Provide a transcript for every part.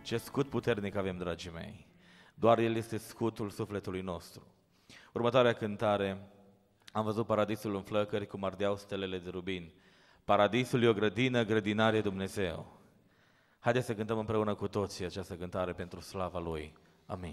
Ce scut puternic avem, dragii mei! Doar El este scutul sufletului nostru. Următoarea cântare, am văzut paradisul în flăcări cum ardeau stelele de rubin. Paradisul e o grădină, grădinare Dumnezeu. Haideți să cântăm împreună cu toții această cântare pentru slava Lui. Amin.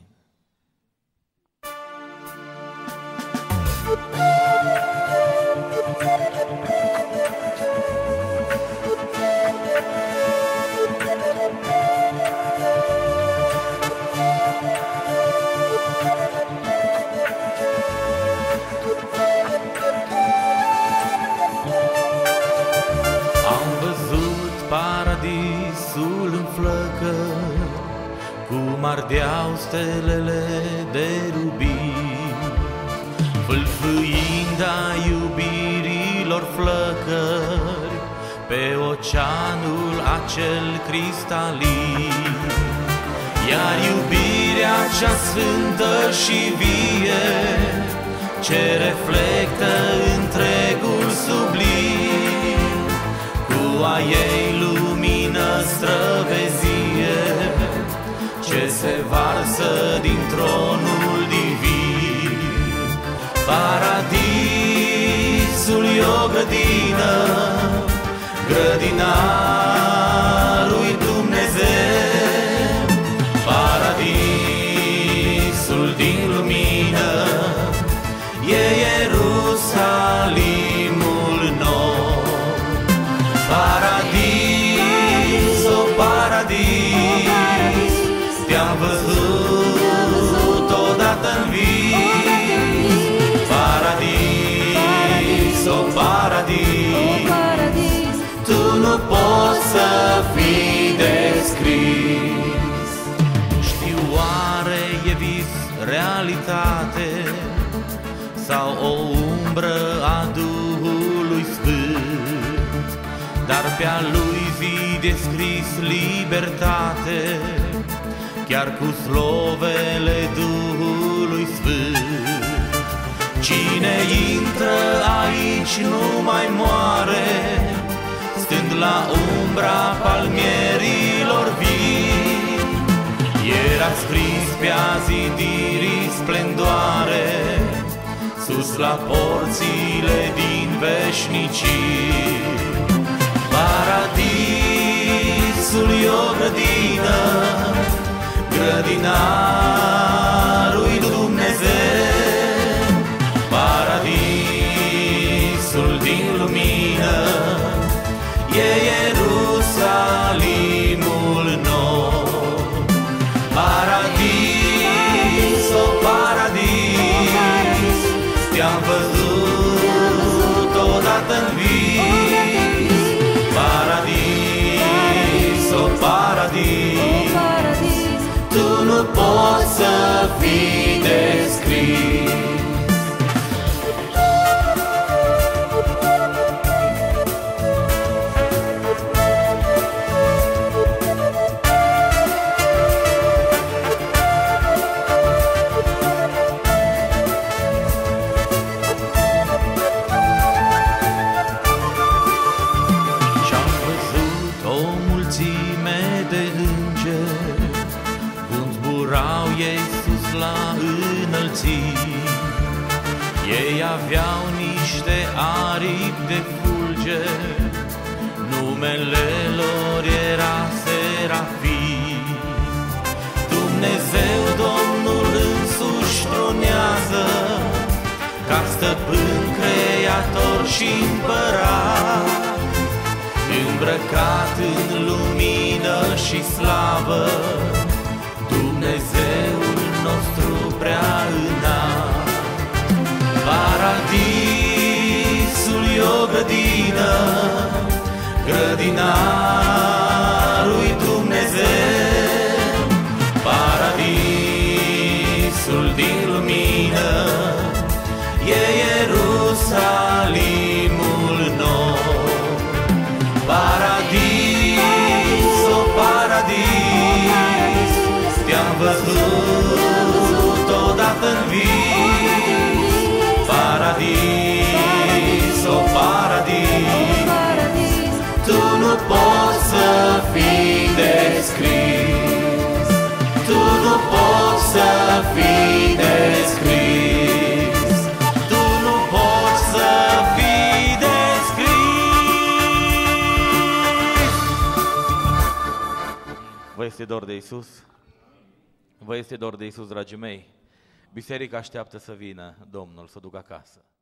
Paradisul în flăcări, cum ardeau stelele de rubin, fâlfâind a iubirilor flăcări pe oceanul acel cristalin. Iar iubirea cea sfântă și vie, ce reflectă întregul sublim, cu a ei lumină străvezie, ce se varsă din tronul divin. Paradisul e o grădină, grădinarul-i Dumnezeu. Paradisul din lumină e Ierusalimul nou. Paradis, o paradis, te-am văzut odată-n vis. Paradis, o paradis, tu nu poți să fii descris. Nu știu, oare e vis, realitate, sau o umbră a Duhului Sfânt, dar pe-a lui zi descris libertate, chiar cu slovele Duhului Sfânt. Cine intră aici nu mai moare, stând la umbra palmierilor vii. Era scris pe-a zidirii splendoare, sus la porțile din veșnicii. Paradisul e o grădină, grădinarul-i Dumnezeu. Paradisul din lumină e Ierusalimul nou. Paradis, o paradis, te-am văzut odată-n vis. Paradis, o paradis, tu nu poți să fii descris. Ei aveau niște aripi de fulger, numele lor era Serafim. Dumnezeu Domnul însuși tronează, ca stăpân, creator și împărat, îmbrăcat în lumină și slavă, Dumnezeul nostru prea înalt. Paradisul e o grădină, grădinarul-i Dumnezeu. Paradisul din lumină e Ierusalimul nou. Paradis, o paradis, te-am văzut odată-n vis. Paradis, o paradis, tu nu poți să fii descris. Vă este dor de Iisus? Vă este dor de Iisus, dragii mei? Biserica așteaptă să vină Domnul, să o ducă acasă.